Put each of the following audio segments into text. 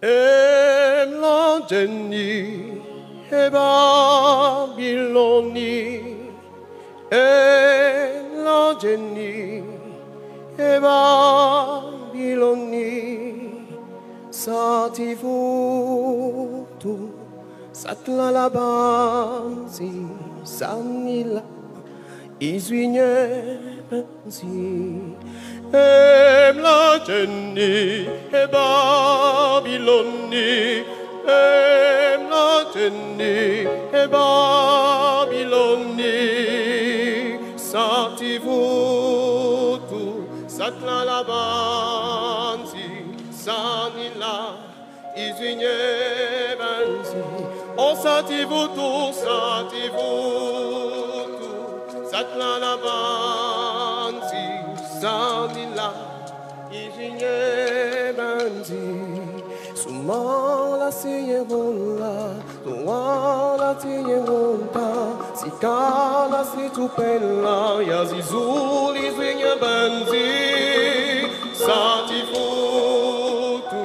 Emlangeni Babiloni Emlangeni Babiloni Sativutu Satlalabansi Sanila Izvinyebensi Emlangeni Babiloni Emlangeni Babiloni Sativutu Satlalabansi Sanila Izvinyebensi O Sativutu Satlalabansi Sanila Izvinyebensi Sumala siyeronla Tuala siyeronta Sikala situpela Yazizuli Izvinyebensi Sativutu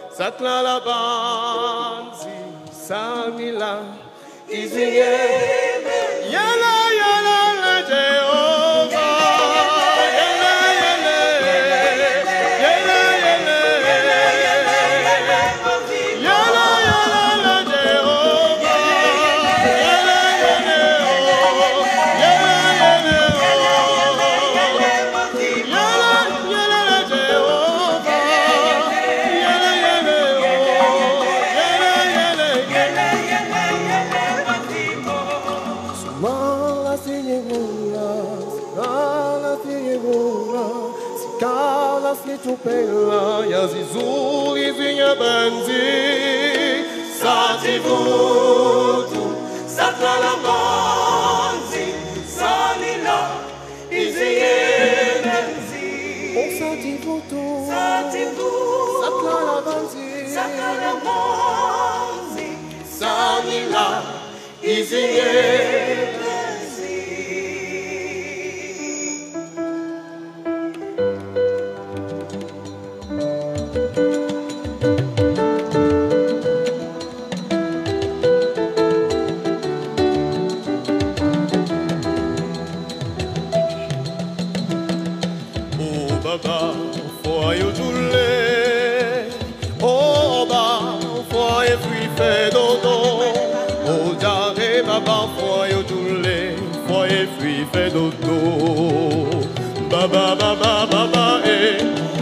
Satlalabansi Sanila Izvinyebensi Yala yala la Jehovah Yala yala Yala yala Yala yala la Jehovah Yala yala Yala yala Yala yala la Jehovah Yala yala Mala siyegula, sikala siyegula, sikala situpela, yazizuli Izvinyebensi, Sativutu, Satlalabansi, Sanila, Izvinyebensi, O Sativutu, Satlalabansi, Sanila, Izvinyebensi. Oh Baba, for you to lay. Oh Baba, for every fedodo. Oh Jare Baba, for you to lay. For every fedodo. Baba, Baba, Baba, eh.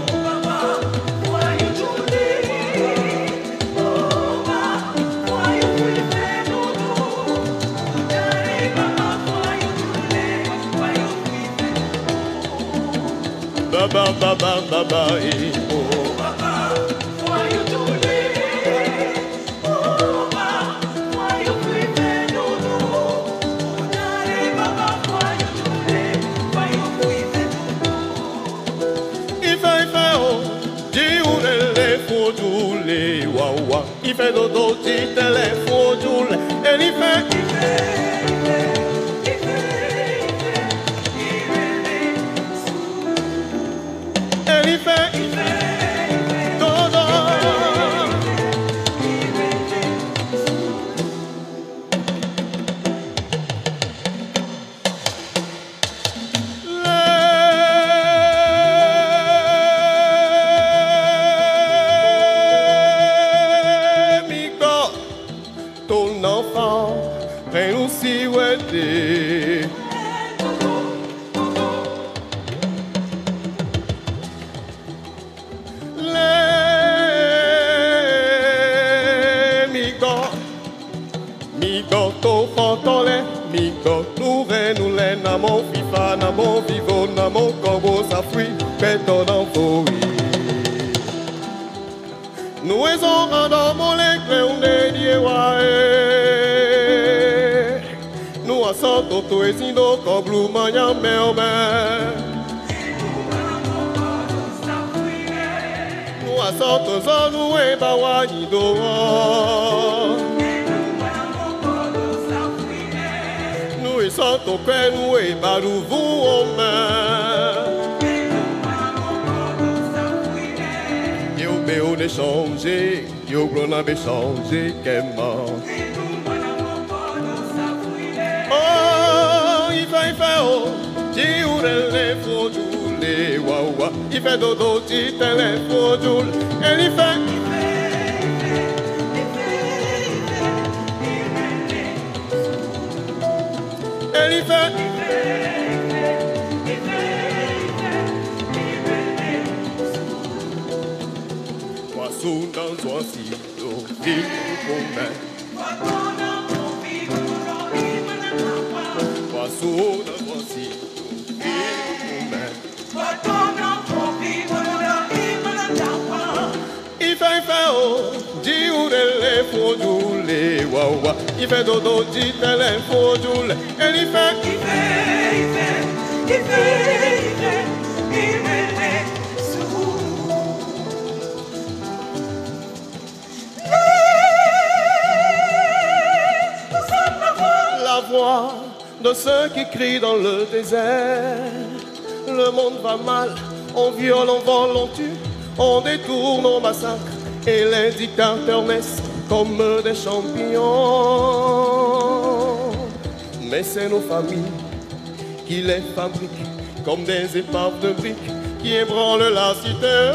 Baba, Baba, Baba, eh. Oh Baba, why you do it? Oh Baba, why you prepare no no? Baba, why you do it? Why you prepare no no? If I fail, diurele fojule wawa. If I don't do telefojule, and if I ton enfant, rien aussi ouété. Migo to fantole, migo nous renouvelons na mon FIFA, na mon vivo, na mon combo, ça fruit, péton en folie. Nous sommes dans mon éclair, on est lié, nous assortons tout et sinon, comme blue mania, nous assortons ça, nous et bawani dehors. Nous et sortons que nous et barouvou en main. Et au béo de changer. yo gros n'a pas changé qu'elle mort. Oh, il fait oh, dis où les faux les waouh, il fait dodo, dis les faux doul, et il fait. Elle y fait. Poisson dans un silo, il pour Poisson dans un silo, il fait oh, dis où les faux doulés, waouh, il fait dodo, dis les faux doulés, elle y fait. La voix de ceux qui crient dans le désert. Le monde va mal, on viole, on vole, on tue, on détourne, on massacre, et les dictateurs naissent comme des champignons. Mais c'est nos familles qui les fabriquent comme des épaves de briques qui ébranlent la cité.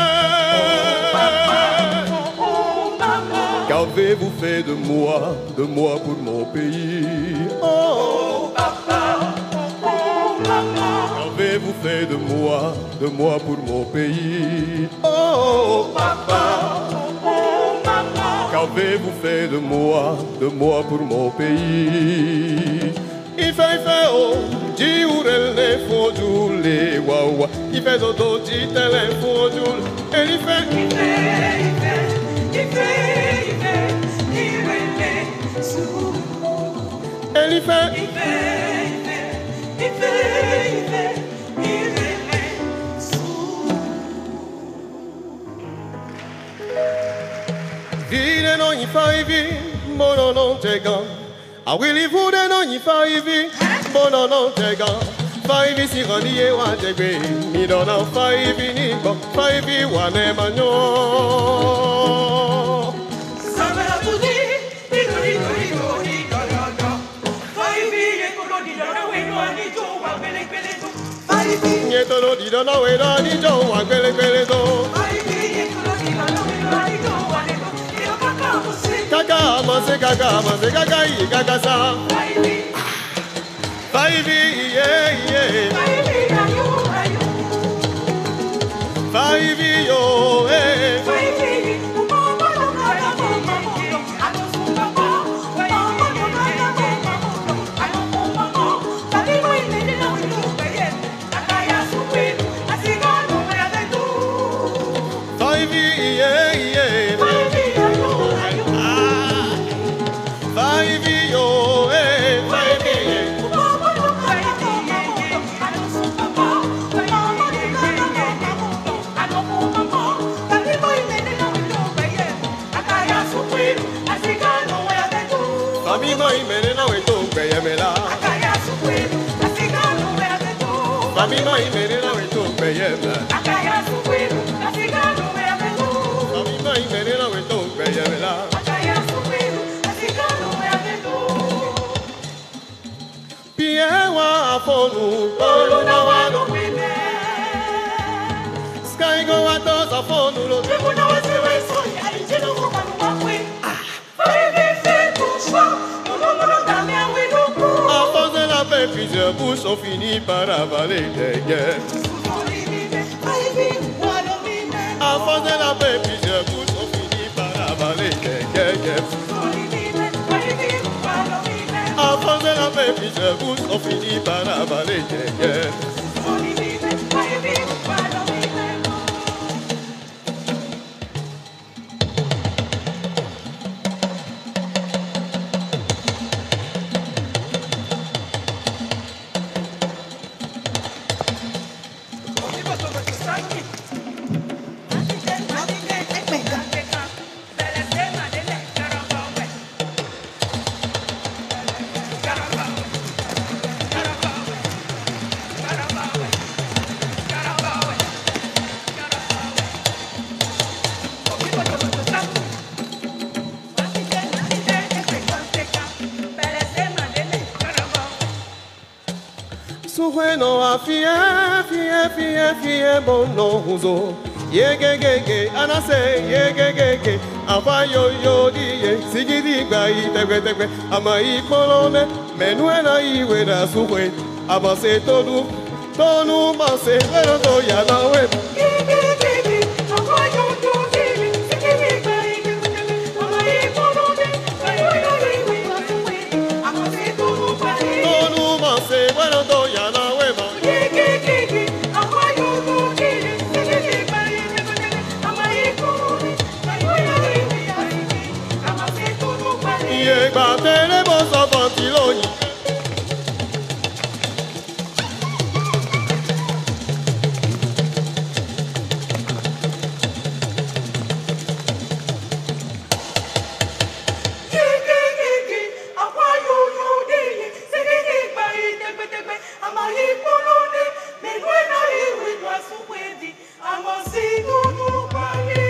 Qu'avez-vous fait de moi pour mon pays? Oh, papa, oh, maman. Qu'avez-vous fait de moi pour mon pays? Oh, papa, oh, maman. Qu'avez-vous fait de moi pour mon pays? Il fait oh, dis où les faux doux, les waouh. Il fait dodo, dis les faux doux, et il fait. Elle y fait. Vide non il fait vivre, mon non t'es gant. Ah oui les vous de non il fait vivre, mon non t'es gant. Fait vivre si on y est wa t'es bé, mi non non fait vivre ni bon, fait vivre wa ne magnon. Nietolo di dona wera di jo wa pele pele do. Kaka mase kaka yi kaka sa. Five yeah. Five yo eh. Famino y menina we to peyema. Akaya sukwiro, asigano we abeto. Famino y menina we to peyema. Akaya sukwiro, asigano we abeto. Piewa afonu, polo na wano wime. Sky go atos afonu lo. Tekuna wasiwe so ya injino kumanu wakwe. Plusieurs bouches ont fini par avaler des guerres. À force de la paix, plusieurs bouches ont fini par avaler des guerres. À force de la paix, plusieurs bouches ont fini par avaler des guerres. Caramba. Sueno a fie bono huzo. Yegegege anase yegegege afayo yo diye sigidi gba itegbe amai polome menuela iwe na suwe abase tonu base wero to ya na we yegegege afayo yo diye sigidi gba itegbe amai polome menuela iwe na suwe abase tonu base wero to ya na we yegegege afayo yo diye sigidi gba Yegba tele bo so fantiloni. Yegegege awayo yo diye segege gba itegbe amayi polone menuena iwe do asuwedi amosi nunu bale.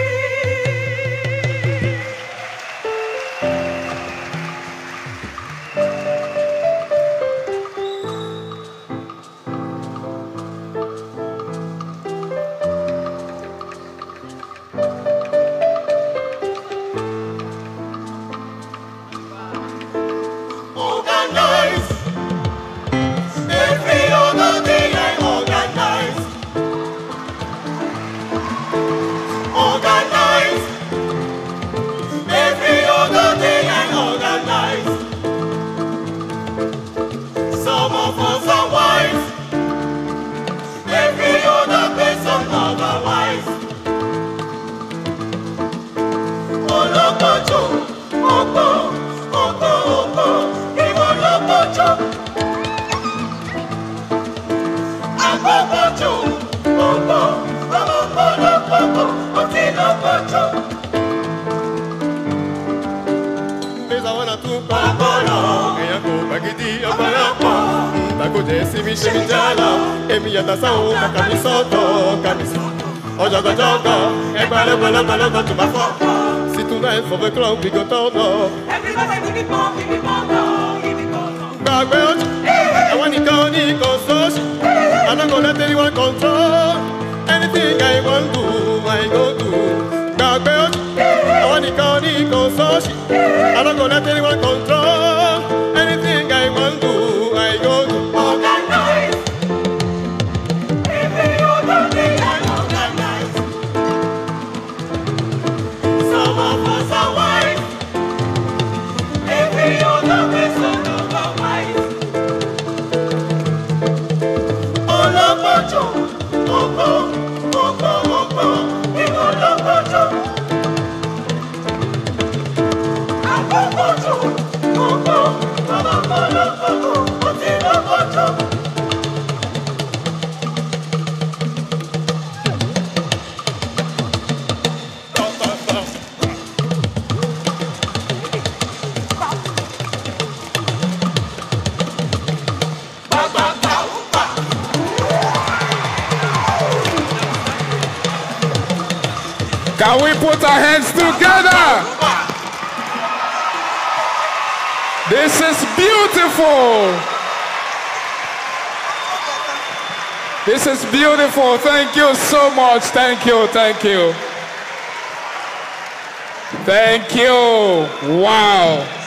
Si tu n'es for the club, we go down. Everybody give me more, give me more, give me more. Backwards, I want to go, I'm not gonna let anyone control. Anything I want to, I go do. Backwards, I want to go, I'm not gonna let anyone control. Anything I want to, I go do. Organize. Every other day I organize. Some of us are wise. Every other person of our wise. All about you. Can we put our hands together? This is beautiful. This is beautiful. Thank you so much. Thank you. Thank you. Thank you. Wow.